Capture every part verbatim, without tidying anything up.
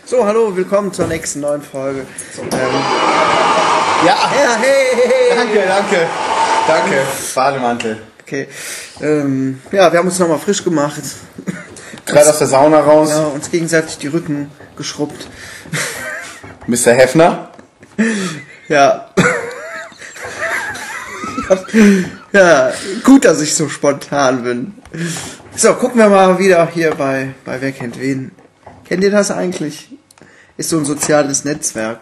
So, hallo, willkommen zur nächsten neuen Folge. So. Ähm, ja, ja, hey, hey, danke, danke, danke, Bademantel. Okay, ähm, ja, wir haben uns nochmal frisch gemacht. Gerade aus der Sauna raus. Ja, uns gegenseitig die Rücken geschrubbt. Mister Heffner? Ja. Ja, gut, dass ich so spontan bin. So, gucken wir mal wieder hier bei, bei Wer kennt wen. Kennt ihr das eigentlich? Ist so ein soziales Netzwerk.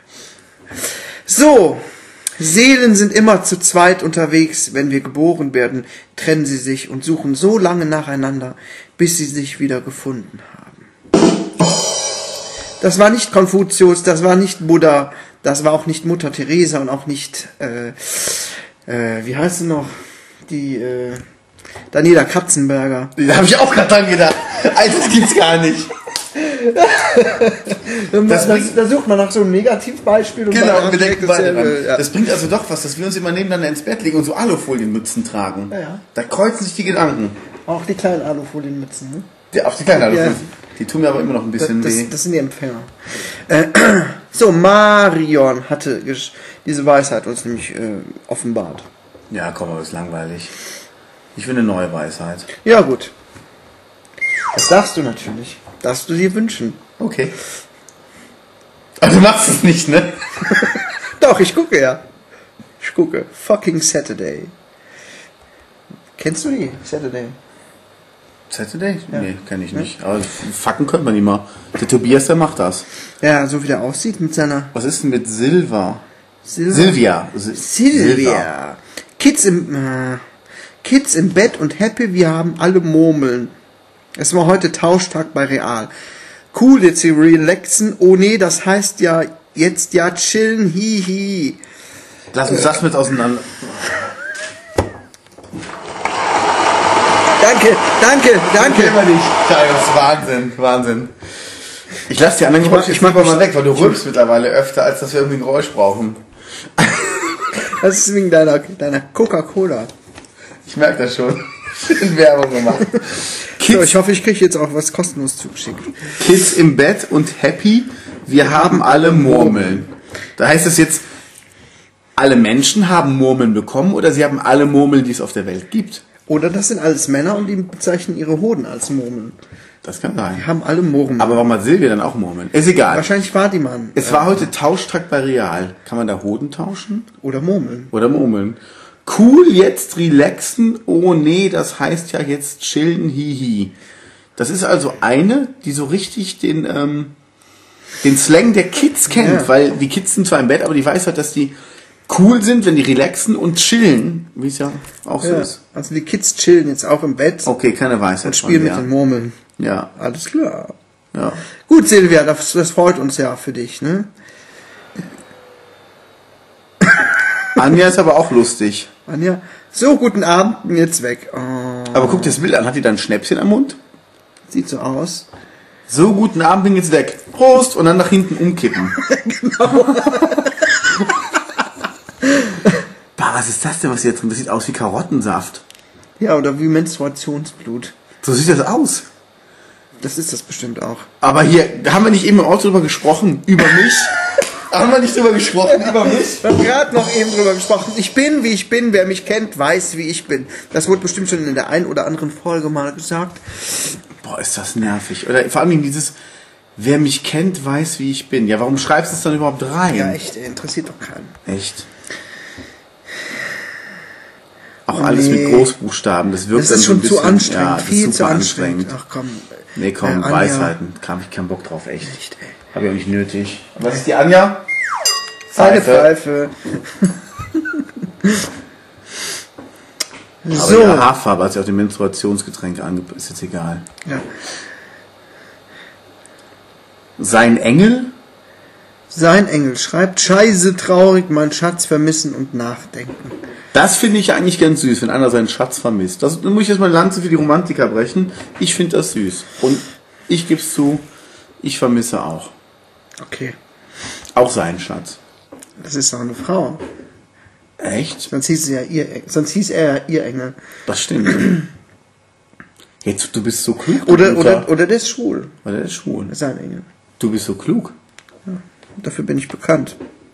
So, Seelen sind immer zu zweit unterwegs. Wenn wir geboren werden, trennen sie sich und suchen so lange nacheinander, bis sie sich wieder gefunden haben. Das war nicht Konfuzius, das war nicht Buddha, das war auch nicht Mutter Teresa und auch nicht, äh, äh, wie heißt sie noch? Die, äh, Daniela Katzenberger. Da habe ich auch gerade dran gedacht. Alter, das gibt's gar nicht. das, das, da sucht man nach so einem Negativbeispiel. Und genau, und wir denken beide dran. Ja. Das bringt also doch was, dass wir uns immer nebeneinander ins Bett legen und so Alufolienmützen tragen. Ja, ja. Da kreuzen sich die Gedanken. Auch die kleinen Alufolienmützen, ne? Die, auf die kleinen Alufolien. Ja. Die tun mir aber immer noch ein bisschen das, weh. Das, das sind die Empfänger. Äh, so, Marion hatte diese Weisheit uns nämlich äh, offenbart. Ja, komm, aber ist langweilig. Ich will eine neue Weisheit. Ja, gut. Das darfst du natürlich. Darfst du dir wünschen. Okay. Aber du machst es nicht, ne? Doch, ich gucke ja. Ich gucke. Fucking Saturday. Kennst du die? Saturday. Saturday? Ja. Nee, kenne ich nicht. Aber fucken könnte man nicht mal. Der Tobias, der macht das. Ja, so wie der aussieht mit seiner... Was ist denn mit Silva? Silva. Silvia. Sil Silvia. Silva. Kids im... Äh, Kids im Bett und happy, wir haben alle Murmeln. Es war heute Tauschtag bei Real. Cool, jetzt sie relaxen. Oh nee, das heißt ja jetzt ja chillen, hihi. Lass uns das mit auseinander. Danke, danke, danke. Immer nicht. Das ist Wahnsinn, Wahnsinn. Ich lasse die anderen Ich Geräusche mach- ich mach mal mal- weg, weil du rülpst mittlerweile öfter, als dass wir irgendwie ein Geräusch brauchen. Das ist wegen deiner, deiner Coca-Cola. Ich merke das schon. Schön Werbung gemacht. So, ich hoffe, ich kriege jetzt auch was kostenlos zugeschickt. Kids im Bett und happy, wir haben alle Murmeln. Da heißt es jetzt, alle Menschen haben Murmeln bekommen oder sie haben alle Murmeln, die es auf der Welt gibt. Oder das sind alles Männer und die bezeichnen ihre Hoden als Murmeln. Das kann sein. Die haben alle Murmeln. Aber warum hat Silvia dann auch Murmeln? Ist egal. Wahrscheinlich war die Mann. Es war heute Tauschtag bei Real. Kann man da Hoden tauschen? Oder Murmeln. Oder Murmeln? Cool, jetzt relaxen. Oh nee, das heißt ja jetzt chillen, hihi. Das ist also eine, die so richtig den, ähm, den Slang der Kids kennt. Ja. Weil die Kids sind zwar im Bett, aber die weiß halt, dass die cool sind, wenn die relaxen und chillen. Wie es ja auch so Ja, ist. also die Kids chillen jetzt auch im Bett Okay, keine Weisheit. und spielen von mit mir. den Murmeln. Ja, Alles klar. ja. Gut, Silvia, das, das freut uns ja für dich, ne? Anja ist aber auch lustig. Anja, so, guten Abend, bin jetzt weg. Oh, Aber guck dir das Bild an. Hat die da ein Schnäpschen am Mund? sieht so aus. So, guten Abend, bin jetzt weg. Prost! Und dann nach hinten umkippen. Genau. Bah, was ist das denn, was hier drin? Das sieht aus wie Karottensaft. Ja, oder wie Menstruationsblut. So sieht das aus. Das ist das bestimmt auch. Aber hier, haben wir nicht eben im Auto drüber gesprochen? Über mich? Haben wir nicht drüber gesprochen? Über mich? Wir haben gerade noch eben drüber gesprochen. Ich bin, wie ich bin. Wer mich kennt, weiß, wie ich bin. Das wurde bestimmt schon in der einen oder anderen Folge mal gesagt. Boah, ist das nervig. Oder vor allem dieses, wer mich kennt, weiß, wie ich bin. Ja, warum schreibst du es dann überhaupt rein? Ja, echt, ey, interessiert doch keinen. Echt? Auch Oh, alles nee. mit Großbuchstaben. Das wirkt Das dann ist so ein schon bisschen, zu anstrengend. Ja, das ist Viel super zu anstrengend. anstrengend. Ach komm. Nee, komm, Äh, Anja. Weisheiten. Da habe ich keinen Bock drauf, echt. Echt, ey. Habe ich auch nicht nötig. Was ist die Anja? Eine Pfeife. Pfeife. Aber So. ihre Haarfarbe hat sie auch dem Menstruationsgetränk angepasst. Ist jetzt egal. Ja. Sein Engel? Sein Engel schreibt, Scheiße, traurig, mein Schatz vermissen und nachdenken. Das finde ich eigentlich ganz süß, wenn einer seinen Schatz vermisst. Das da muss ich jetzt mal eine Lanze für die Romantiker brechen. Ich finde das süß. Und ich gebe es zu, ich vermisse auch. Okay. Auch seinen Schatz. Das ist doch eine Frau. Echt? Sonst hieß, sie ja ihr, sonst hieß er ja ihr Engel. Das stimmt. Jetzt, du bist so klug. Oder, Guter. oder, oder der ist schwul. Weil der ist schwul. Sein Engel. Du bist so klug. Dafür bin ich bekannt.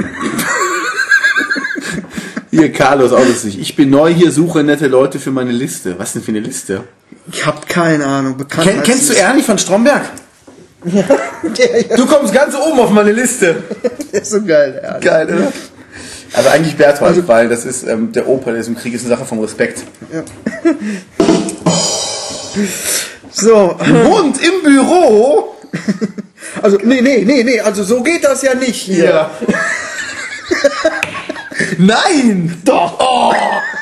Hier, Carlos, auch lustig. Ich bin neu hier, suche nette Leute für meine Liste. Was denn für eine Liste? Ich hab keine Ahnung. Bekannt Ken, kennst du Ernie von Stromberg? Ja, der, ja. Du kommst ganz oben auf meine Liste. Der ist so geil, der Ernie. Geil, oder? Aber eigentlich Berthold, also, weil das ist ähm, der Opa, der ist im Krieg, ist eine Sache vom Respekt. Ja. So. Und im Büro. Also, nee, nee, nee, nee, also so geht das ja nicht hier. Ja. Nein! Doch! Oh.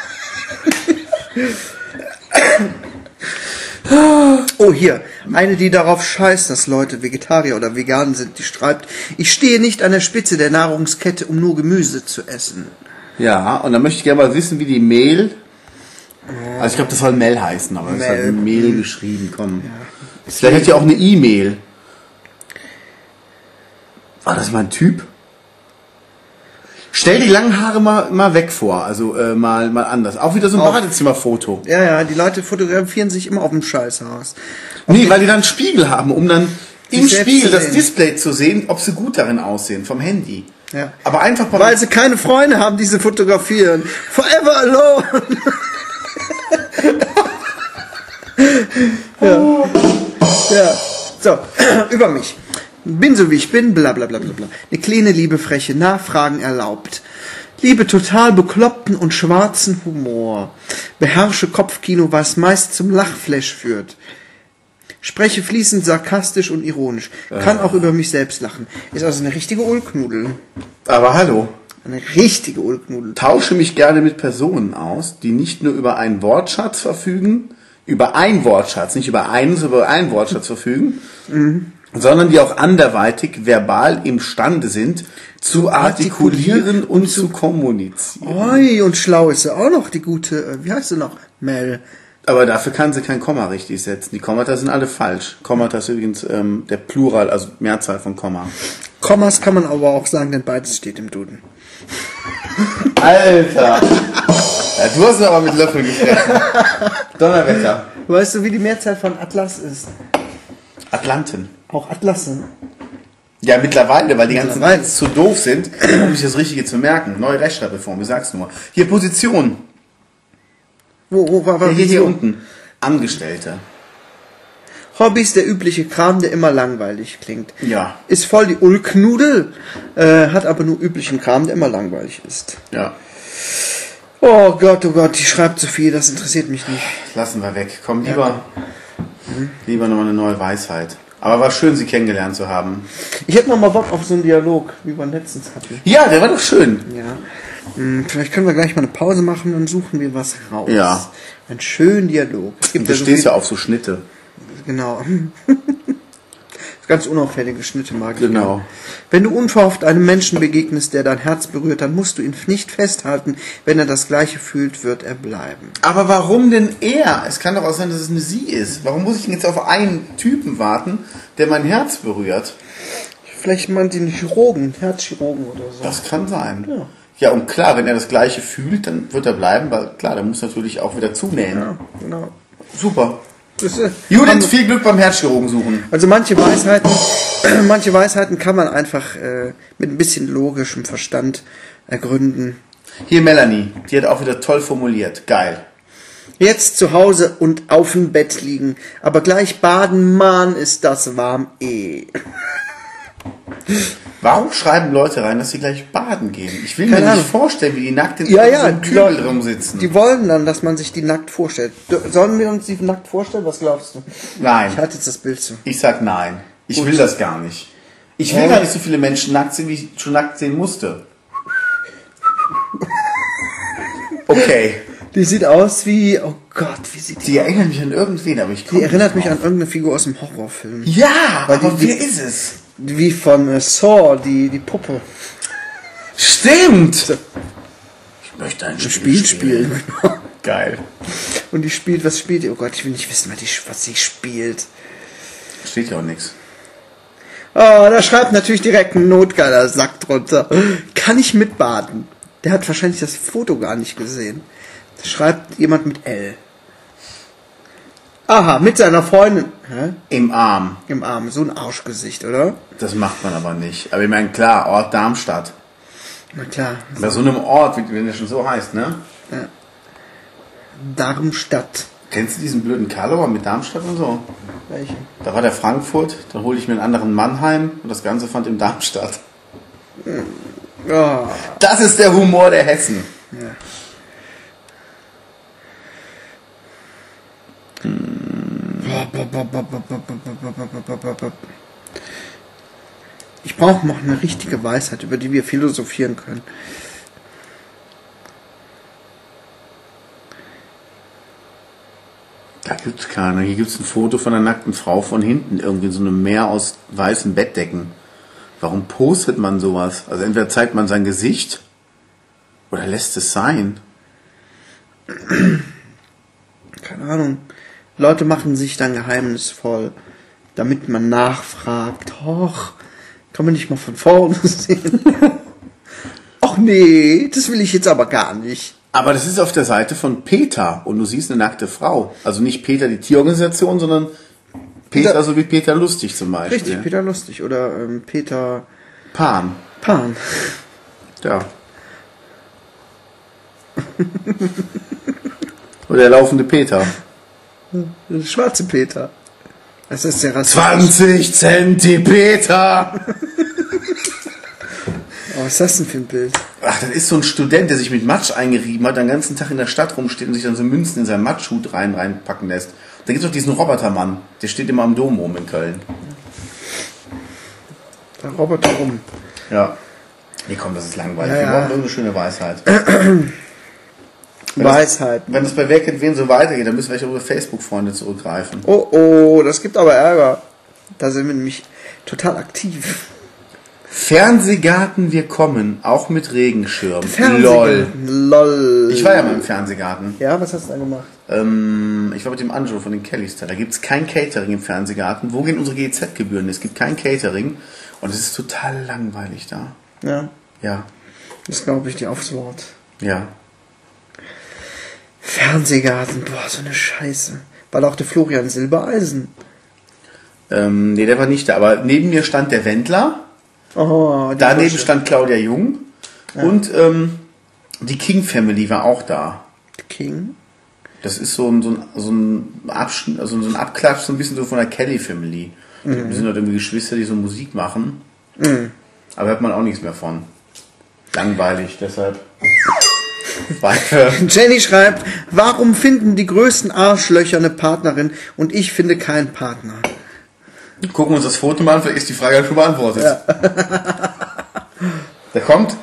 Oh, hier. Eine, die darauf scheißt, dass Leute Vegetarier oder Veganen sind, die schreibt, ich stehe nicht an der Spitze der Nahrungskette, um nur Gemüse zu essen. Ja, und dann möchte ich gerne mal wissen, wie die Mehl... Also ich glaube, das soll Mel heißen, aber es hat Mehl geschrieben, komm. Ja. Vielleicht hat ja auch eine E-Mail. War das mal ein Typ? Stell die langen Haare mal, mal weg vor, also äh, mal, mal anders. Auch wieder so ein Badezimmerfoto. Ja, ja, die Leute fotografieren sich immer auf dem Scheißhaus. Auf nee, weil die dann einen Spiegel haben, um dann im Spiegel das sehen. Display zu sehen, ob sie gut darin aussehen, vom Handy. Ja. Aber einfach... Weil sie keine Freunde haben, die sie fotografieren. Forever alone! Ja. Ja. So, über mich. Bin so wie ich bin, bla bla bla bla bla. Eine kleine liebe freche Nachfragen erlaubt. Liebe total bekloppten und schwarzen Humor. Beherrsche Kopfkino, was meist zum Lachflash führt. Spreche fließend sarkastisch und ironisch. Kann auch über mich selbst lachen. Ist also eine richtige Ulknudel. Aber hallo. Eine richtige Ulknudel. Tausche mich gerne mit Personen aus, die nicht nur über einen Wortschatz verfügen, über einen Wortschatz, nicht über einen, sondern über einen Wortschatz verfügen, mhm. sondern die auch anderweitig verbal imstande sind, zu artikulieren und zu kommunizieren. Oi, und schlau ist ja auch noch die gute, wie heißt sie noch? Mel. Aber dafür kann sie kein Komma richtig setzen. Die Kommata sind alle falsch. Kommata ist übrigens ähm, der Plural, also Mehrzahl von Komma. Kommas kann man aber auch sagen, denn beides steht im Duden. Alter! Ja, du hast es aber mit Löffel gefressen. Donnerwetter. Weißt du, wie die Mehrzahl von Atlas ist? Atlanten. Auch Atlassen. Ja, mittlerweile, weil die ganzen Lines zu doof sind, um sich das Richtige zu merken. Neue Rechtschreibreform, ich sag's nur. Hier, Position. Wo, wo war, war hier, hier, hier unten. Angestellte. Hobbys, der übliche Kram, der immer langweilig klingt. Ja. Ist voll die Ulknudel, äh, hat aber nur üblichen Kram, der immer langweilig ist. Ja. Oh Gott, oh Gott, die schreibt so viel, das interessiert mich nicht. Lassen wir weg. Komm, lieber, ja. mhm. lieber nochmal eine neue Weisheit. Aber war schön, Sie kennengelernt zu haben. Ich hätte noch mal Bock auf so einen Dialog, wie wir letztens hatten. Ja, der war doch schön. Ja. Hm, vielleicht können wir gleich mal eine Pause machen, dann suchen wir was raus. Ja. Einen schönen Dialog. Es gibt du ja so stehst ja auf so Schnitte. Genau. Ganz unauffällige Schnitte mag ich. Genau. Ja. Wenn du unverhofft einem Menschen begegnest, der dein Herz berührt, dann musst du ihn nicht festhalten. Wenn er das Gleiche fühlt, wird er bleiben. Aber warum denn er? Es kann doch auch sein, dass es eine Sie ist. Warum muss ich denn jetzt auf einen Typen warten, der mein Herz berührt? Vielleicht meint ihn Chirurgen, Herzchirurgen oder so. Das kann sein. Ja. Ja, und klar, wenn er das Gleiche fühlt, dann wird er bleiben, weil klar, der muss natürlich auch wieder zunähen. Ja, genau. Super. Das, äh, Judith, viel Glück beim Herzchirurgen suchen. Also manche Weisheiten, manche Weisheiten kann man einfach äh, mit ein bisschen logischem Verstand ergründen. Hier Melanie, die hat auch wieder toll formuliert. Geil. Jetzt zu Hause und auf dem Bett liegen, aber gleich baden, Mann, ist das warm eh. Warum schreiben Leute rein, dass sie gleich baden gehen? Ich will Keine mir Ahnung. nicht vorstellen, wie die nackt in Ja, so ja, einem die Kübel Leute- rumsitzen. Die wollen dann, dass man sich die nackt vorstellt. Du- Sollen wir uns die nackt vorstellen? Was glaubst du? Nein, Ich halte jetzt das Bild zu. ich sag nein. Ich Gut. will das gar nicht. Ich will Ja. gar nicht so viele Menschen nackt sehen, wie ich schon nackt sehen musste. Okay. Die sieht aus wie, oh Gott, wie sieht die? Die erinnert mich an irgendwen, aber ich Die komme erinnert nicht mich an drauf. irgendeine Figur aus dem Horrorfilm. Ja, Weil aber die- wer die- ist es? Wie von äh, Saw, die, die Puppe. Stimmt! Ich möchte ein Spiel, Spiel spielen. spielen. Geil. Und die spielt, was spielt die? Oh Gott, ich will nicht wissen, was, die, was sie spielt. Steht ja auch nichts. Oh, da schreibt natürlich direkt ein notgeiler Sack drunter. Kann ich mitbaden? Der hat wahrscheinlich das Foto gar nicht gesehen. Da schreibt jemand mit L. Aha, mit seiner Freundin. Hä? Im Arm. Im Arm. So ein Arschgesicht, oder? Das macht man aber nicht. Aber ich meine, klar, Ort Darmstadt. Na klar. Bei so einem Ort, wie- wenn der schon so heißt, ne? Darmstadt. Kennst du diesen blöden Karlauer mit Darmstadt und so? Welche? Da war der Frankfurt, dann hole ich mir einen anderen Mannheim und das Ganze fand in Darmstadt. Oh. Das ist der Humor der Hessen. Ja. Ich brauche noch eine richtige Weisheit, über die wir philosophieren können. Da gibt's keine. Hier gibt's ein Foto von einer nackten Frau von hinten, irgendwie in so einem Meer aus weißen Bettdecken. Warum postet man sowas? Also entweder zeigt man sein Gesicht oder lässt es sein. Keine Ahnung. Leute machen sich dann geheimnisvoll, damit man nachfragt. Och, kann man nicht mal von vorne sehen? Ach nee, das will ich jetzt aber gar nicht. Aber das ist auf der Seite von PETA und du siehst eine nackte Frau. Also nicht PETA, die Tierorganisation, sondern PETA, Peter- so wie Peter Lustig zum Beispiel. Richtig, Peter Lustig oder ähm, Peter Pan. Pan. Ja. Oder der laufende Peter. Schwarze Peter. Das ist der Rassist. zwanzig Zentimeter! Oh, was ist das denn für ein Bild? Ach, das ist so ein Student, der sich mit Matsch eingerieben hat, den ganzen Tag in der Stadt rumsteht und sich dann so Münzen in seinen Matschhut rein, reinpacken lässt. Da gibt's doch diesen Robotermann, der steht immer am Dom rum in Köln. Der Roboter rum. Ja. Nee, komm, das ist langweilig. Ja, Wir ja. brauchen irgendeine schöne Weisheit. Wenn Weisheit. Das, wenn das bei Wer kennt wen so weitergeht, dann müssen wir echt auf unsere Facebook-Freunde zurückgreifen. Oh oh, das gibt aber Ärger. Da sind wir nämlich total aktiv. Fernsehgarten, wir kommen, auch mit Regenschirm. Lol. Fernsehgarten. Lol. Ich war ja mal im Fernsehgarten. Ja, was hast du da gemacht? Ähm, ich war mit dem Angelo von den Kellys da. Da gibt's kein Catering im Fernsehgarten. Wo gehen unsere G E Z-Gebühren? Es gibt kein Catering. Und es ist total langweilig da. Ja, Ja, das glaube ich dir aufs Wort. ja. Fernsehgarten, boah, so eine Scheiße. War da auch der Florian Silbereisen. Ähm, nee, der war nicht da. Aber neben mir stand der Wendler. Oh, die Daneben Lusche. stand Claudia Jung. Und ähm, die King Family war auch da. King. Das ist so ein, so ein, so ein Abschnitt, also so ein Abklatsch, so ein bisschen so von der Kelly Family. Mhm. Die sind halt irgendwie Geschwister, die so Musik machen. Mhm. Aber hört man auch nichts mehr von. Langweilig, deshalb. Weiter. Jenny schreibt, warum finden die größten Arschlöcher eine Partnerin und ich finde keinen Partner? Gucken wir uns das Foto mal an, vielleicht ist die Frage schon beantwortet. Ja. Der kommt.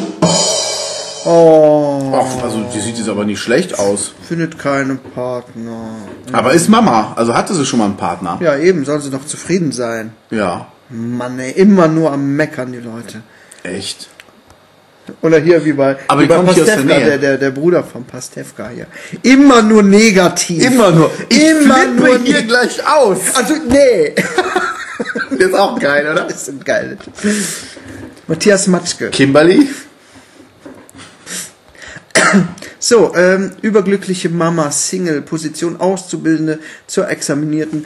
Oh, Ach, also die sieht jetzt aber nicht schlecht aus. findet keinen Partner. Aber ist Mama, also hatte sie schon mal einen Partner. Ja, eben, soll sie doch zufrieden sein. Ja. Mann, ey, immer nur am Meckern, die Leute. Echt. Oder hier wie bei, Aber wie die bei kommt hier aus der Pastewka, Nähe. der, der, der Bruder von Pastewka hier. Immer nur negativ. Immer nur. Ich Immer flippe nur hier ne- gleich aus. Also, nee. Das ist auch geil, oder? Das sind geil. Matthias Matschke. Kimberly. So, ähm, überglückliche Mama, Single, Position Auszubildende zur examinierten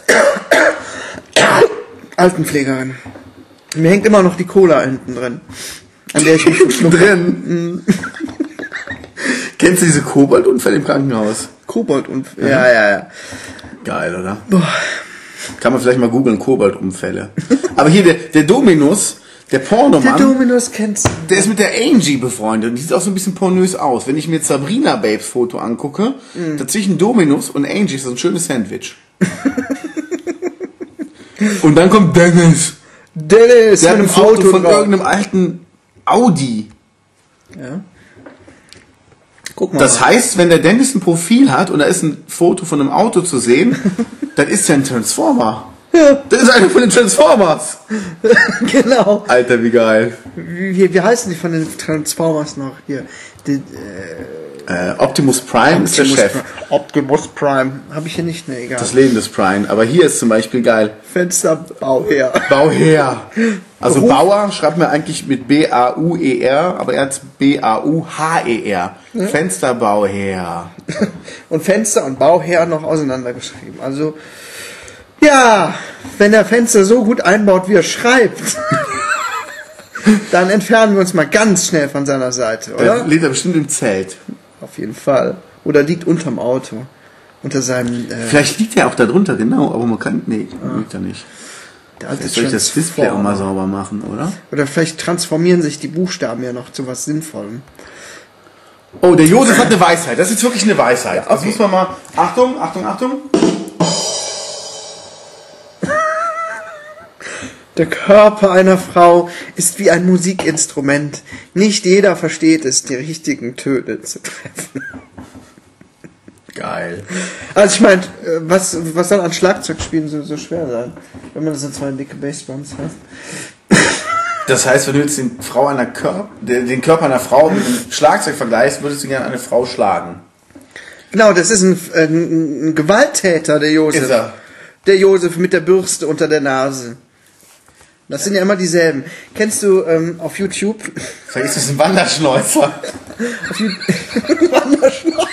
Altenpflegerin. Mir hängt immer noch die Cola hinten drin, an der ich mich verschluckt habe. Drin. Kennst du diese Koboldunfälle im Krankenhaus? Kobold und ja, ja, ja. Geil, oder? Kann man vielleicht mal googeln, Koboldunfälle. Aber hier, der, der Dominus, der Der Pornomann, Dominus kennst du. der ist mit der Angie befreundet und die sieht auch so ein bisschen pornös aus. Wenn ich mir jetzt Sabrina Babes Foto angucke, dazwischen Dominus und Angie ist das ein schönes Sandwich. Und dann kommt Dennis. Dennis Der hat ein mit dem Foto Auto von drauf. irgendeinem alten Audi. Ja. Guck mal. Das heißt, wenn der Dennis ein Profil hat und da ist ein Foto von einem Auto zu sehen, dann ist er ein Transformer. Ja. Das ist einer von den Transformers. Genau. Alter, wie geil. Wie, wie heißen die von den Transformers noch hier? Die, äh, Äh, Optimus Prime ist der Chef. Prime. Optimus Prime. Habe ich hier nicht, ne, egal. Das Leben des Prime. Aber hier ist zum Beispiel geil. Fensterbauherr. Bauherr. Also Beruf? Bauer schreibt man eigentlich mit B A U E R, aber er hat B A U H E R. Ja. Fensterbauherr. Und Fenster und Bauherr noch auseinandergeschrieben. Also, ja, wenn er Fenster so gut einbaut, wie er schreibt, dann entfernen wir uns mal ganz schnell von seiner Seite, oder? Der lebt er bestimmt im Zelt. Auf jeden Fall. Oder liegt unterm Auto. Unter seinem... Äh, Vielleicht liegt er auch da drunter, genau, aber man kann... Nee, ah. liegt er nicht. der alte Vielleicht soll ich das Display auch mal sauber machen, oder? Oder vielleicht transformieren sich die Buchstaben ja noch zu was Sinnvollem. Oh, der Josef hat eine Weisheit. Das ist jetzt wirklich eine Weisheit. Ja, okay. Das muss man mal... Achtung, Achtung, Achtung. Der Körper einer Frau ist wie ein Musikinstrument. Nicht jeder versteht es, die richtigen Töne zu treffen. Geil. Also ich meine, was, was soll an Schlagzeugspielen so, so schwer sein, wenn man so zwei dicke Bassdrums hat? Das heißt, wenn du jetzt den, Frau einer Körper, den Körper einer Frau mit einem Schlagzeug vergleichst, würdest du gerne eine Frau schlagen. Genau, das ist ein, ein, ein Gewalttäter, der Josef. Ist er. Der Josef mit der Bürste unter der Nase. Das sind ja immer dieselben. Kennst du ähm, auf YouTube? Vielleicht ist das ein Wanderschnäuzer. Auf YouTube. Wanderschnäuzer.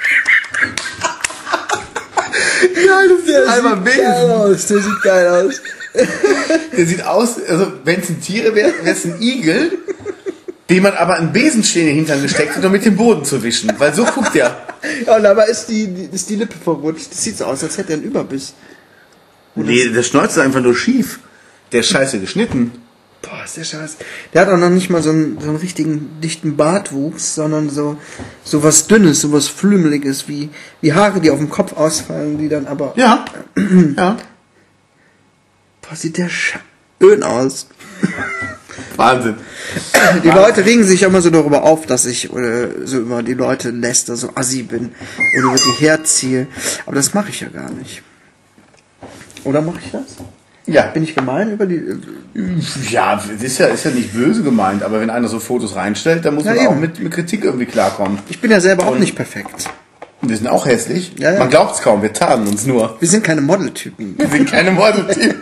Geil, das Der ist einmal sieht Besen. geil aus. Der sieht geil aus. Der sieht aus, also wenn es ein Tiere wäre, wäre es ein Igel, dem man aber einen Besenstiel in den Hintern gesteckt hat, um mit dem Boden zu wischen. Weil so guckt der. Ja, und dabei ist die, ist die Lippe verrutscht. Das sieht so aus, als hätte er einen Überbiss. Nee, der Schnäuzer ist einfach nur schief. Der ist scheiße geschnitten. Boah, ist der scheiße. Der hat auch noch nicht mal so einen, so einen richtigen dichten Bartwuchs, sondern so, so was Dünnes, so was Flümeliges, wie, wie Haare, die auf dem Kopf ausfallen, die dann aber... Ja. Ja. Boah, sieht der schön aus. Wahnsinn. Die Leute regen sich immer so darüber auf, dass ich oder so über die Leute läster, so assi bin und über die herziehe. Aber das mache ich ja gar nicht. Oder mache ich das? Ja. Bin ich gemein über die... Ja, das ist ja, ist ja nicht böse gemeint, aber wenn einer so Fotos reinstellt, dann muss Ja, man auch eben. mit, mit Kritik irgendwie klarkommen. Ich bin ja selber auch Und- nicht perfekt. Wir sind auch hässlich. Ja, ja. Man glaubt es kaum, wir tarnen uns nur. Wir sind keine Modeltypen. Wir sind keine Modeltypen.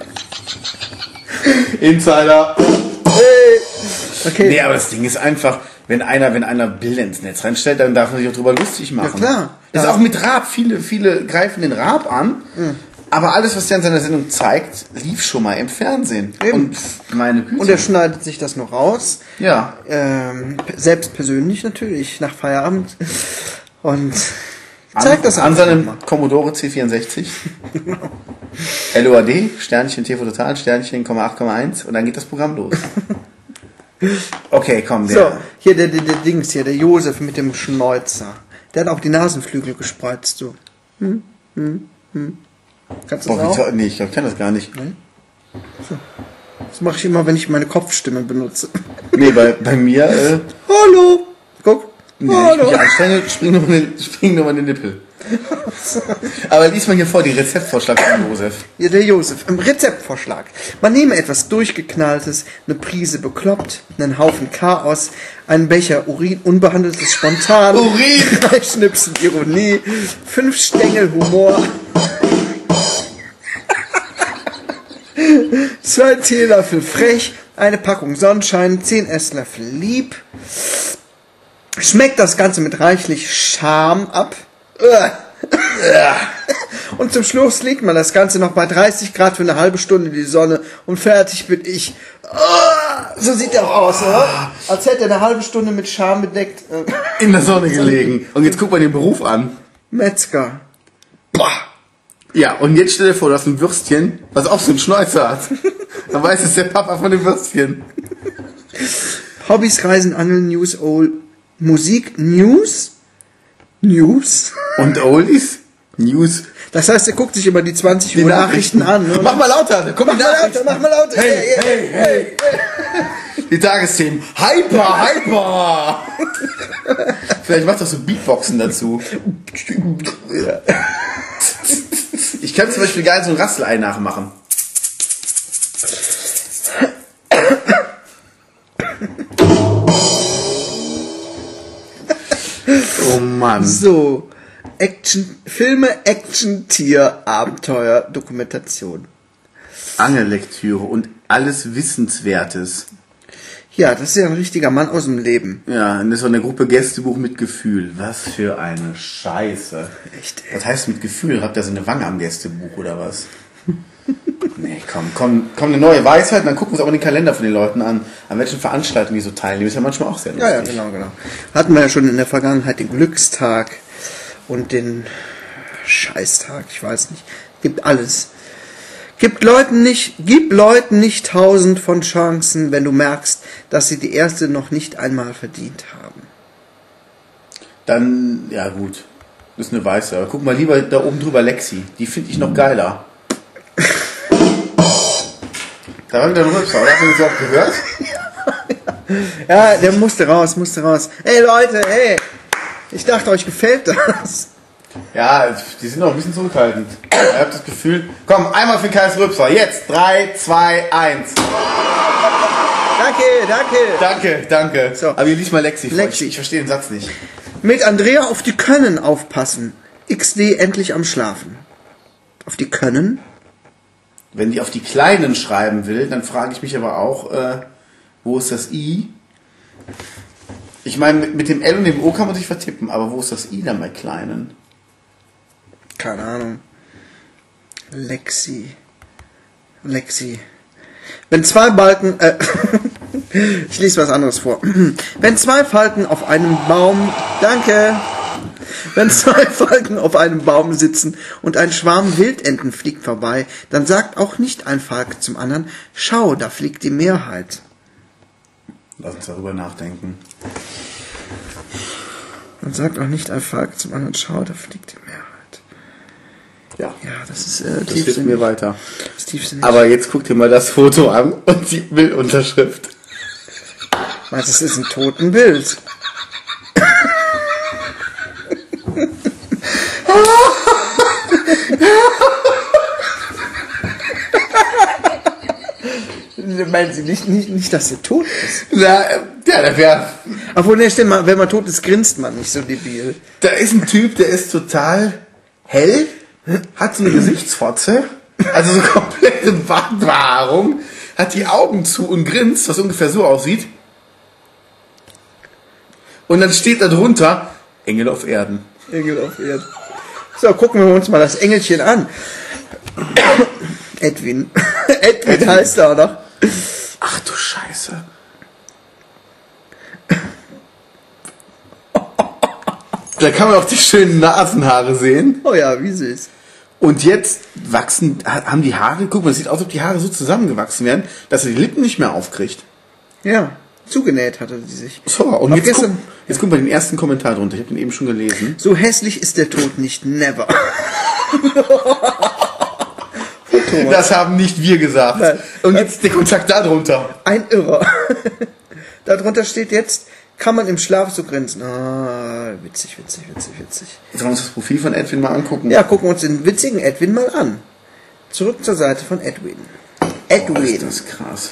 Insider. Okay. Nee, aber das Ding ist einfach, wenn einer, wenn einer Bilder ins Netz reinstellt, dann darf man sich auch drüber lustig machen. Ja, klar. Das ist Ja. auch mit Raab. Viele, viele greifen den Raab an. Aber alles, was der in seiner Sendung zeigt, lief schon mal im Fernsehen. Eben. Und meine Güte. Und er schneidet sich das noch raus. ja. Ähm, selbst persönlich natürlich, nach Feierabend. Und An, zeigt das an einfach seinem mal. Commodore C vierundsechzig. L O A D, Sternchen T V Total, Sternchen, acht Komma eins und dann geht das Programm los. Okay, komm, So, der. hier der, der, der Dings hier, der Josef mit dem Schnäuzer. Der hat auch die Nasenflügel gespreizt, du. Hm? Hm? Hm? Kannst du das Boah, wie auch? toll, nee, ich kann das gar nicht. Das mache ich immer, wenn ich meine Kopfstimme benutze. Nee, bei, bei mir, äh, Hallo! Guck. nee, wenn ich Hallo! mich anstrenge, spring nur mal den, spring nur mal den Nippel. Aber lies mal hier vor, die Rezeptvorschlag von Josef. Ja, der Josef. Im Rezeptvorschlag. Man nehme etwas durchgeknalltes, eine Prise bekloppt, einen Haufen Chaos, einen Becher Urin, unbehandeltes Spontan, Urin! drei Schnipsel Ironie, fünf Stängel Humor, zwei Teelöffel frech, eine Packung Sonnenschein, zehn Esslöffel lieb. Schmeckt das Ganze mit reichlich Scham ab. Und zum Schluss legt man das Ganze noch bei dreißig Grad für eine halbe Stunde in die Sonne und fertig bin ich. So sieht er auch aus, oder? Als hätte er eine halbe Stunde mit Scham bedeckt. Äh, In der Sonne gelegen. Und jetzt guck mal den Beruf an. Metzger. Boah. Ja, und jetzt stell dir vor, du hast ein Würstchen, was auch so einen Schnäuzer hat. Dann weiß es der Papa von dem Würstchen. Hobbys, Reisen, Angeln, News, Old, Musik, News? News? Und Oldies? News. Das heißt, er guckt sich immer die zwanzig Die Uhr Nachrichten, an. Ne? Mach mal lauter. Komm, Mach mal lauter, mach mal lauter. Hey, hey, hey. Die Tagesthemen. Hyper, hyper. Vielleicht machst du auch so Beatboxen dazu. Ich kann zum Beispiel geil so ein Rasselei nachmachen. Oh Mann. So, Action, Filme, Action, Tier, Abenteuer, Dokumentation. Angellektüre und alles Wissenswertes. Ja, das ist ja ein richtiger Mann aus dem Leben. Ja, und das war eine Gruppe Gästebuch mit Gefühl. Was für eine Scheiße. Echt, ey. Was heißt mit Gefühl? Habt ihr so eine Wange am Gästebuch oder was? Nee, komm, komm, komm, eine neue Weisheit, dann gucken wir uns aber den Kalender von den Leuten an, an welchen Veranstaltungen die so teilnehmen. Ist ja manchmal auch sehr lustig. Ja, ja, genau, genau. Hatten wir ja schon in der Vergangenheit den Glückstag und den Scheißtag, ich weiß nicht. Gibt alles. Gibt Leuten nicht, gib Leuten nicht tausend von Chancen, wenn du merkst, dass sie die erste noch nicht einmal verdient haben. Dann, ja gut, das ist eine Weiße. Aber guck mal lieber da oben drüber Lexi. Die finde ich noch geiler. Da war wieder ein Rübser, oder? Hast du das auch gehört? Ja, der musste raus, musste raus. Hey Leute, hey! Ich dachte, euch gefällt das. Ja, die sind noch ein bisschen zurückhaltend. Ich habe das Gefühl. Komm, einmal für Kais Rübser. Jetzt. drei, zwei, eins. Danke, danke. Danke, danke. So. Aber ihr liest mal Lexi vor. Lexi. Ich, ich verstehe den Satz nicht. Mit Andrea auf die Können aufpassen. X D endlich am Schlafen. Auf die Können? Wenn die auf die Kleinen schreiben will, dann frage ich mich aber auch, äh, wo ist das I? Ich meine, mit, mit dem L und dem O kann man sich vertippen, aber wo ist das I dann bei Kleinen? Keine Ahnung. Lexi. Lexi. Wenn zwei Balken, äh, ich lese was anderes vor. Wenn zwei Falken auf einem Baum, danke. Wenn zwei Falken auf einem Baum sitzen und ein Schwarm Wildenten fliegt vorbei, dann sagt auch nicht ein Falk zum anderen, schau, da fliegt die Mehrheit. Lass uns darüber nachdenken. Dann sagt auch nicht ein Falk zum anderen, schau, da fliegt die Mehrheit. Ja, Ja, das ist äh, das hilft mir weiter. Das ist tiefsinnig. Aber jetzt guck dir mal das Foto an und die Bildunterschrift. Meinst du, das ist ein Totenbild? Meinen Sie nicht, nicht, nicht, dass er tot ist? Na, ja, da wäre. Obwohl, ne, stell mal, wenn man tot ist, grinst man nicht so debil. Da ist ein Typ, der ist total hell, hat so eine Gesichtsfotze, also so komplette Bartbehaarung, hat die Augen zu und grinst, was ungefähr so aussieht. Und dann steht da drunter Engel auf Erden. Engel auf Erden. So, gucken wir uns mal das Engelchen an. Edwin. Edwin heißt er auch noch. Ach du Scheiße. Da kann man auch die schönen Nasenhaare sehen. Oh ja, wie süß. Und jetzt wachsen, haben die Haare, guck mal, es sieht aus, als ob die Haare so zusammengewachsen werden, dass er die Lippen nicht mehr aufkriegt. Ja, zugenäht hatte sie sich. So, und Auch jetzt, gestern- guck, jetzt guck mal den ersten Kommentar drunter, ich habe den eben schon gelesen. So hässlich ist der Tod nicht, never. Das haben nicht wir gesagt. Nein. Und jetzt der Kontakt da drunter. Ein Irrer. Darunter steht jetzt, kann man im Schlaf so grinsen. Ah, witzig, witzig, witzig, witzig. Sollen wir uns das Profil von Edwin mal angucken? Ja, gucken wir uns den witzigen Edwin mal an. Zurück zur Seite von Edwin. Oh, Edwin. ist das krass.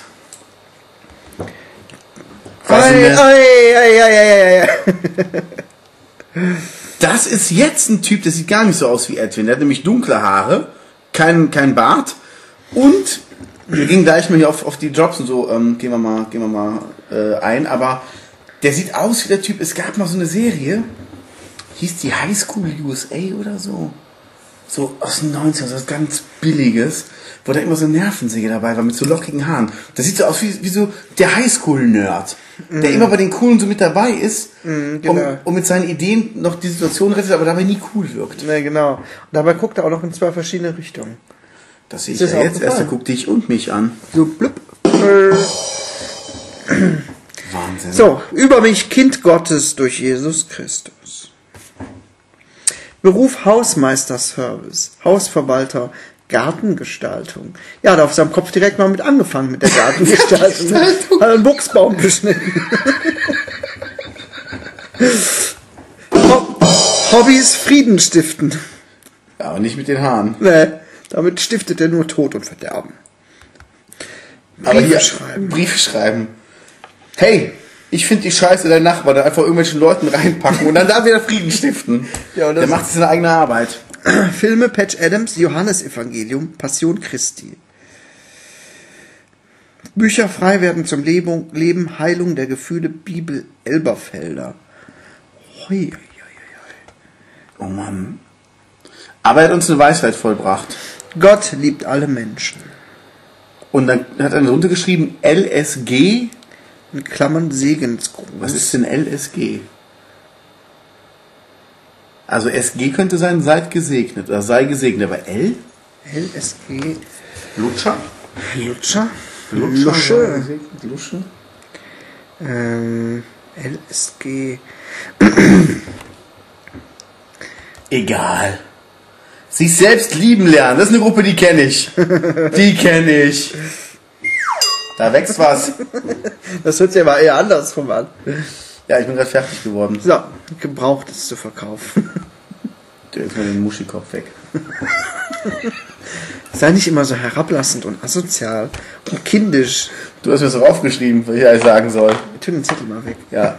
Ei, Was denn der- ei, ei, ei, ei, ei. Das ist jetzt ein Typ, der sieht gar nicht so aus wie Edwin. Der hat nämlich dunkle Haare, kein, kein Bart und wir gehen gleich mal hier auf, auf die Jobs und so, ähm, gehen wir mal, gehen wir mal äh, ein, aber der sieht aus wie der Typ, es gab mal so eine Serie, hieß die High School U S A oder so, so aus den neunzigern, so was ganz Billiges, wo da immer so ein Nervensäge dabei war mit so lockigen Haaren. Das sieht so aus wie, wie so der Highschool-Nerd, der immer bei den Coolen so mit dabei ist Mhm, genau. und, und mit seinen Ideen noch die Situation rettet, aber dabei nie cool wirkt. Ne, genau. Und dabei guckt er auch noch in zwei verschiedene Richtungen. Das sehe ich Ist ja das jetzt erst, da aufgefallen? guck dich und mich an. So, blub. Äh. Wahnsinn. So, über mich, Kind Gottes durch Jesus Christus. Beruf Hausmeisterservice, Hausverwalter, Gartengestaltung. Ja, hat auf seinem Kopf direkt mal mit angefangen mit der Gartengestaltung. Hat einen Buchsbaum geschnitten. Ho- Hobbys Frieden stiften. Ja, aber nicht mit den Haaren. Nee, damit stiftet er nur Tod und Verderben. Aber Briefe hier, schreiben. Briefe schreiben. Hey, ich finde die Scheiße der Nachbarn, da einfach irgendwelchen Leuten reinpacken und dann da wieder Frieden stiften. Ja, und das der macht sich seine eigene Arbeit. Filme Patch Adams, Johannesevangelium, Passion Christi. Bücher frei werden zum Leben, Leben Heilung der Gefühle, Bibel Elberfelder. Hui, hui, hui, hui. Oh Mann. Aber er hat uns eine Weisheit vollbracht. Gott liebt alle Menschen. Und dann hat er drunter geschrieben L S G. In Klammern Segensgruß. Was ist denn L S G? Also S G könnte sein, seid gesegnet oder sei gesegnet, aber L? L S G. Lutscher? Lutscher? Lutscher? Lusche. Lusche? Ähm, L S G. Egal. Sich selbst lieben lernen, das ist eine Gruppe, die kenne ich. Die kenne ich. Da wächst was. Das hört sich aber eher andersrum an. Ja, ich bin gerade fertig geworden. So, Gebrauchtes zu verkaufen. Jetzt mal den Muschikopf weg. Sei nicht immer so herablassend und asozial und kindisch. Du hast mir das auch aufgeschrieben, was ich alles sagen soll. Tu den Zettel mal weg. Ja.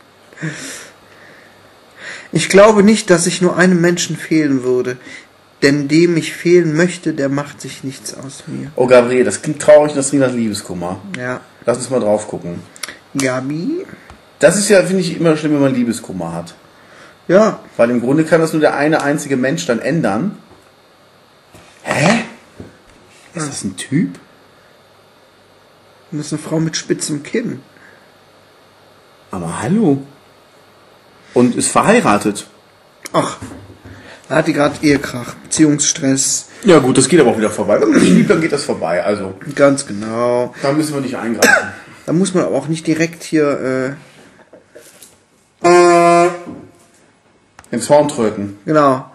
Ich glaube nicht, dass ich nur einem Menschen fehlen würde. Denn dem ich fehlen möchte, der macht sich nichts aus mir. Oh, Gabriel, das klingt traurig und das klingt nach Liebeskummer. Ja. Lass uns mal drauf gucken. Gabi? Das ist ja, finde ich, immer schlimm, wenn man Liebeskummer hat. Ja. Weil im Grunde kann das nur der eine einzige Mensch dann ändern. Hä? Ist das ein Typ? Das ist eine Frau mit spitzem Kinn. Aber hallo. Und ist verheiratet. Ach. Da hat die gerade Ehekrach, Beziehungsstress. Ja gut, das geht aber auch wieder vorbei. Wenn man sich liebt, dann geht das vorbei. Also, Ganz genau. da müssen wir nicht eingreifen. Da muss man aber auch nicht direkt hier, äh, Ins Horn drücken. genau.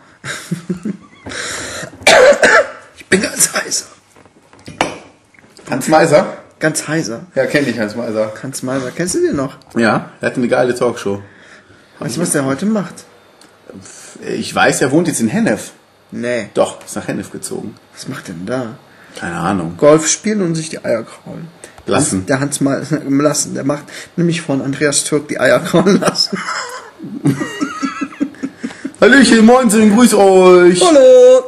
Ich bin ganz heiser. Hans Meiser? Ganz heiser. Ja, kenne ich, Hans Meiser. Hans Meiser, kennst du den noch? Ja, er hat eine geile Talkshow. Weißt du, was der heute macht? Ich weiß, er wohnt jetzt in Hennef. Nee. Doch, ist nach Hennef gezogen. Was macht denn da? Keine Ahnung. Golf spielen und sich die Eier kraulen. Lassen. Der Hans mal lassen. Der macht nämlich von Andreas Türk die Eier kraulen lassen. Hallöchen, moinsen, grüß euch. Hallo!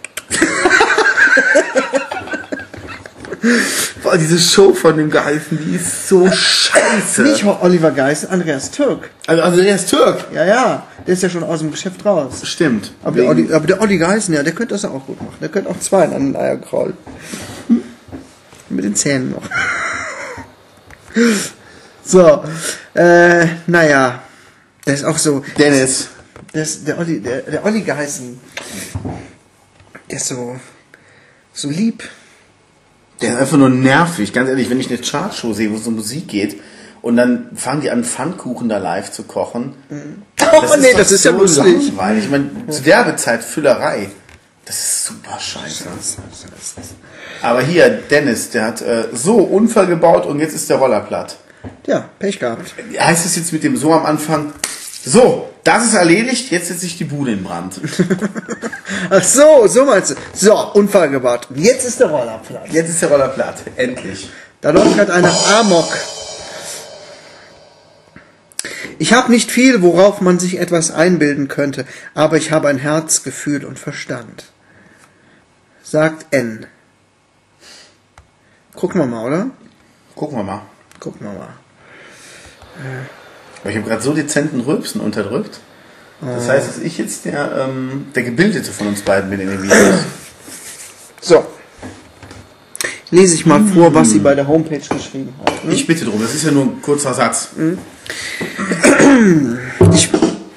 Boah, diese Show von dem Geheißen, die ist so scheiße. Nicht Oliver Geist, Andreas Türk. Also, also der ist Türk. Ja, ja. Der ist ja schon aus dem Geschäft raus. Stimmt. Aber der, Olli, aber der Olli Geißen, ja, der könnte das auch gut machen. Der könnte auch zwei an den Eier kraulen. Hm? Mit den Zähnen noch. So, äh, naja. Der ist auch so. Dennis. Der, ist, der, Olli, der, der Olli Geißen. Der ist so. so lieb. Der ist einfach nur nervig. Ganz ehrlich, wenn ich eine Chartshow sehe, wo es um Musik geht, und dann fangen die an, Pfannkuchen da live zu kochen. Mhm. Oh nee, das ist ja lustig. Langweilig. Ich meine, zu Werbezeit Füllerei. Das ist super scheiße. Aber hier, Dennis, der hat äh, so Unfall gebaut und jetzt ist der Roller platt. Ja, Pech gehabt. Heißt es jetzt mit dem so am Anfang, so, das ist erledigt, jetzt setzt sich die Bude in Brand. Ach so, so meinst du. So, Unfall gebaut. Und jetzt ist der Roller platt. Jetzt ist der Roller platt. Endlich. Da läuft halt einer Amok. Ich habe nicht viel, worauf man sich etwas einbilden könnte, aber ich habe ein Herz, Gefühl und Verstand. Sagt N. Gucken wir mal, oder? Gucken wir mal. Gucken wir mal. Ich habe gerade so dezenten Rülpsen unterdrückt. Das heißt, dass ich jetzt der, ähm, der Gebildete von uns beiden bin in den Videos. So. Lese ich mal vor, was sie bei der Homepage geschrieben hat. Hm? Ich bitte drum, das ist ja nur ein kurzer Satz. Hm? Ich,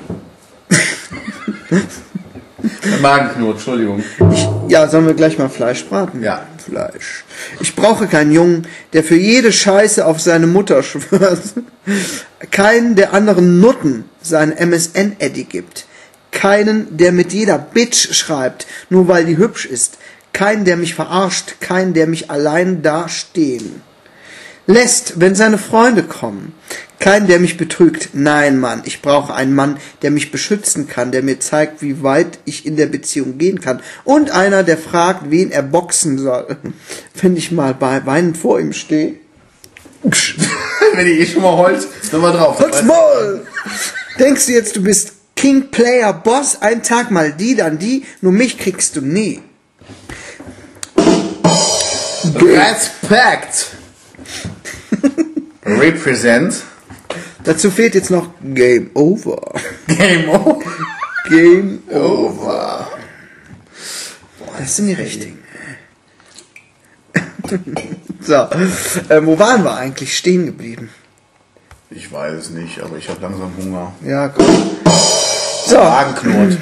Magenknurr, Entschuldigung. ich, ja, sollen wir gleich mal Fleisch braten? Ja. Fleisch. Ich brauche keinen Jungen, der für jede Scheiße auf seine Mutter schwört. Keinen, der anderen Nutten seinen M S N-Eddy gibt. Keinen, der mit jeder Bitch schreibt, nur weil die hübsch ist. Keinen, der mich verarscht. Keinen, der mich allein dastehen lässt, wenn seine Freunde kommen. Keinen, der mich betrügt. Nein, Mann, ich brauche einen Mann, der mich beschützen kann, der mir zeigt, wie weit ich in der Beziehung gehen kann. Und einer, der fragt, wen er boxen soll. Wenn ich mal bei weinend vor ihm stehe. Wenn ich eh schon mal heult, dann mal drauf. Halt's Maul! Denkst du jetzt, du bist King, Player, Boss? Ein Tag mal die, dann die. Nur mich kriegst du nie. Respekt! Represent. Dazu fehlt jetzt noch Game Over. Game over. Game Over. Das sind die richtigen. So, äh, wo waren wir eigentlich stehen geblieben? Ich weiß es nicht, aber ich habe langsam Hunger. Ja, gut. So. Magen knurrt.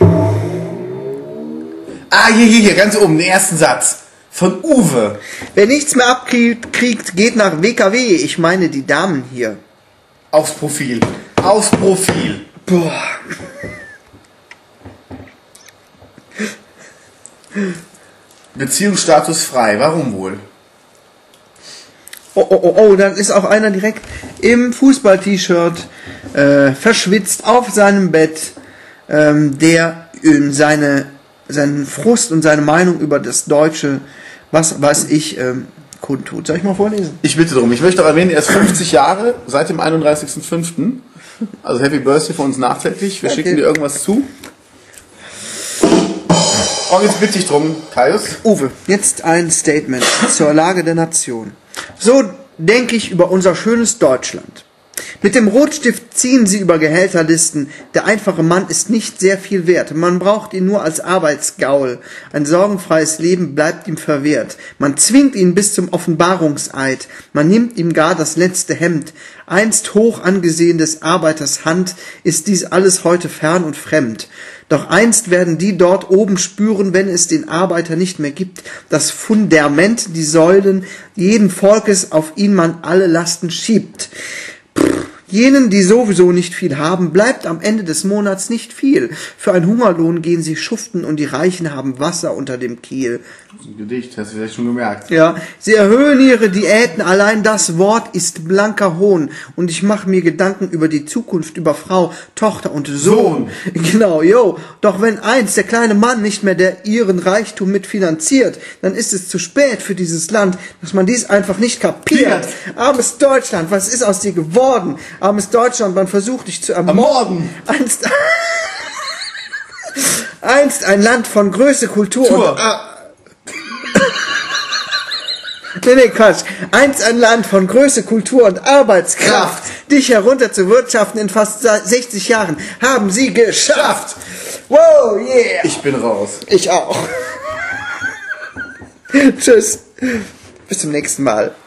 Ah, hier, hier, hier, ganz oben, den ersten Satz. Von Uwe. Wer nichts mehr abkriegt, kriegt, geht nach W K W. Ich meine die Damen hier. Aufs Profil. Aufs Profil. Boah. Beziehungsstatus frei. Warum wohl? Oh, oh, oh, oh, dann ist auch einer direkt im Fußball-T-Shirt äh, verschwitzt auf seinem Bett, ähm, der in seine, seinen Frust und seine Meinung über das Deutsche, was weiß ich, ähm, kundtut. Soll ich mal vorlesen? Ich bitte darum. Ich möchte auch erwähnen, er ist fünfzig Jahre seit dem einunddreißigsten fünften Also Happy Birthday für uns nachträglich. Wir Okay. schicken dir irgendwas zu. Und jetzt bitte ich drum, Kaius. Uwe, jetzt ein Statement zur Lage der Nation. So denke ich über unser schönes Deutschland. Mit dem Rotstift ziehen sie über Gehälterlisten. Der einfache Mann ist nicht sehr viel wert. Man braucht ihn nur als Arbeitsgaul. Ein sorgenfreies Leben bleibt ihm verwehrt. Man zwingt ihn bis zum Offenbarungseid. Man nimmt ihm gar das letzte Hemd. Einst hoch angesehen des Arbeiters Hand ist dies alles heute fern und fremd. Doch einst werden die dort oben spüren, wenn es den Arbeiter nicht mehr gibt, das Fundament, die Säulen jeden Volkes, auf ihn man alle Lasten schiebt. Pff, jenen, die sowieso nicht viel haben, bleibt am Ende des Monats nicht viel. Für einen Hungerlohn gehen sie schuften und die Reichen haben Wasser unter dem Kiel. Das ist ein Gedicht, hast du vielleicht schon gemerkt. Ja, sie erhöhen ihre Diäten, allein das Wort ist blanker Hohn. Und ich mache mir Gedanken über die Zukunft, über Frau, Tochter und Sohn. Genau, jo. Doch wenn einst der kleine Mann nicht mehr der ihren Reichtum mitfinanziert, dann ist es zu spät für dieses Land, dass man dies einfach nicht kapiert. Armes Deutschland, was ist aus dir geworden? Armes Deutschland, man versucht dich zu ermorden. Einst, einst ein Land von Größe, Kultur Tour. und... Ah, Nee, nee, Quatsch. Einst ein Land von Größe, Kultur und Arbeitskraft. Dich herunter zu wirtschaften in fast sechzig Jahren haben sie geschafft. Wow, yeah. Ich bin raus. Ich auch. Tschüss. Bis zum nächsten Mal.